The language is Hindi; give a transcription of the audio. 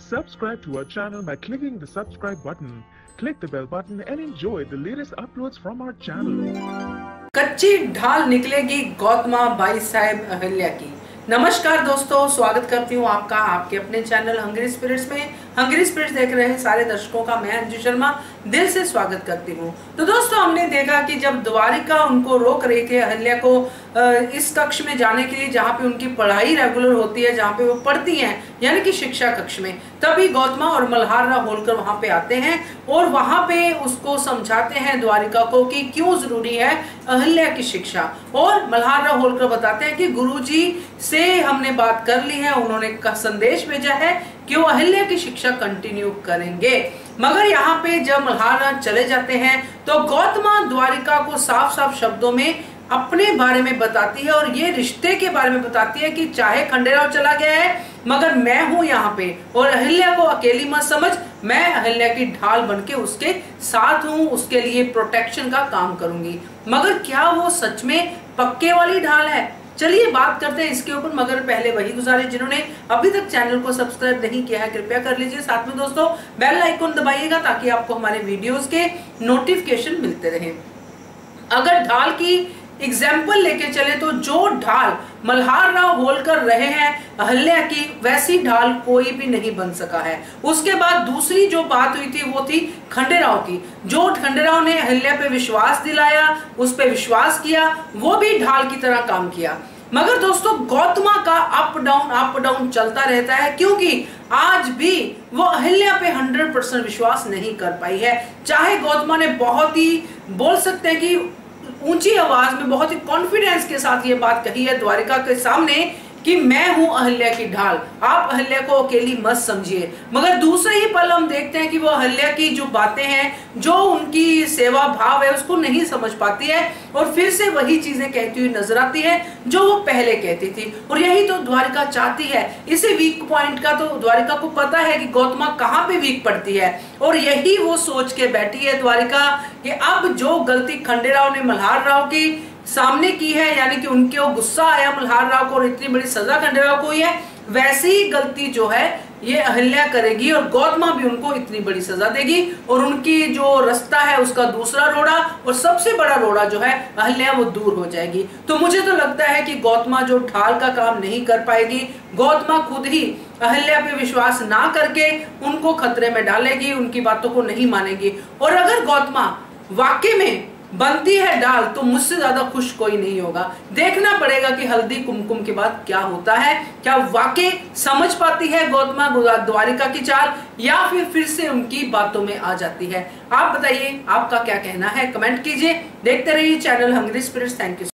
Subscribe to our channel by clicking the subscribe button. Click the bell button and enjoy the latest uploads from our channel. कच्ची ढाल निकलेगी गौतमा बाई साहेब अहल्या की। नमस्कार दोस्तों, स्वागत करती हूँ आपका आपके अपने चैनल हंग्री स्पिरिट्स में। हंग्री स्पिरिट्स देख रहे हैं सारे दर्शकों का मैं अंजू शर्मा दिल से स्वागत करती हूँ। तो दोस्तों, हमने देखा कि जब द्वारिका उनको रोक रही थी अहल्या को इस कक्ष में जाने के लिए जहाँ पे उनकी पढ़ाई रेगुलर होती है, जहाँ पे वो पढ़ती हैं, यानी कि शिक्षा कक्ष में, तभी गौतमा और मल्हार राव होलकर वहां पे आते हैं और वहां पे उसको समझाते हैं द्वारिका को कि क्यों जरूरी है अहल्या की शिक्षा। और मल्हार राव होलकर बताते हैं कि गुरुजी से हमने बात कर ली है, उन्होंने संदेश भेजा है कि वो अहल्या की शिक्षा कंटिन्यू करेंगे। मगर यहाँ पे जब मल्हार राव चले जाते हैं तो गौतमा द्वारिका को साफ साफ शब्दों में अपने बारे में बताती है और ये रिश्ते के बारे में बताती है कि चाहे खंडेराव चला गया है मगर मैं हूं यहाँ पे और अहल्या को अकेली मत समझ, मैं अहल्या की ढाल बनके उसके साथ हूं, उसके लिए प्रोटेक्शन का काम करूंगी। मगर क्या वो सच में पक्के वाली ढाल है? चलिए बात करते हैं इसके ऊपर। मगर पहले वही गुजारिश, जिन्होंने अभी तक चैनल को सब्सक्राइब नहीं किया है कृपया कर लीजिए। साथ में दोस्तों बेल आइकन दबाइएगा ताकि आपको हमारे वीडियोस के नोटिफिकेशन मिलते रहे। अगर ढाल की एग्जाम्पल लेके चले तो जो ढाल मल्हार राव होलकर रहे हैं अहल्या की, वैसी ढाल कोई भी नहीं बन सका है। उसके बाद दूसरी जो बात हुई थी वो थी खंडेराव की। जो खंडेराव ने अहल्या पे विश्वास दिलाया, उस पे विश्वास किया, वो भी ढाल की तरह काम किया। मगर दोस्तों गौतमा का अप डाउन चलता रहता है, क्योंकि आज भी वो अहल्या पे 100% विश्वास नहीं कर पाई है। चाहे गौतमा ने बहुत ही बोल सकते हैं कि ऊंची आवाज में बहुत ही कॉन्फिडेंस के साथ ये बात कही है द्वारिका के सामने कि मैं हूं अहल्या की ढाल, आप अहल्या को अकेली मत समझिए। मगर दूसरे ही पल हम देखते हैं कि वो अहल्या की जो बातें हैं, जो उनकी सेवा भाव है, उसको नहीं समझ पाती है और फिर से वही चीजें कहती हुई नजर आती है जो वो पहले कहती थी। और यही तो द्वारिका चाहती है। इसी वीक पॉइंट का तो द्वारिका को पता है कि गौतमा कहाँ पे वीक पड़ती है और यही वो सोच के बैठी है द्वारिका कि अब जो गलती खंडेराव ने मल्हार राव की सामने की है, यानी कि उनके वो गुस्सा आया मल्हार राव को और इतनी बड़ी सजा खंडेराव को हुई है, वैसी ही गलती जो है ये अहल्या करेगी और गौतमा भी उनको इतनी बड़ी सजा देगी और उनकी जो रास्ता है उसका दूसरा रोड़ा और सबसे बड़ा रोड़ा जो है अहल्या, वो दूर हो जाएगी। तो मुझे तो लगता है कि गौतमा जो ढाल का काम नहीं कर पाएगी, गौतमा खुद ही अहल्या पे विश्वास ना करके उनको खतरे में डालेगी, उनकी बातों को नहीं मानेगी। और अगर गौतमा वाकई में बनती है डाल तो मुझसे ज्यादा खुश कोई नहीं होगा। देखना पड़ेगा कि हल्दी कुमकुम के बाद क्या होता है, क्या वाकई समझ पाती है गौतमा द्वारिका की चाल या फिर से उनकी बातों में आ जाती है। आप बताइए आपका क्या कहना है, कमेंट कीजिए। देखते रहिए channel hungry spirits. Thank you.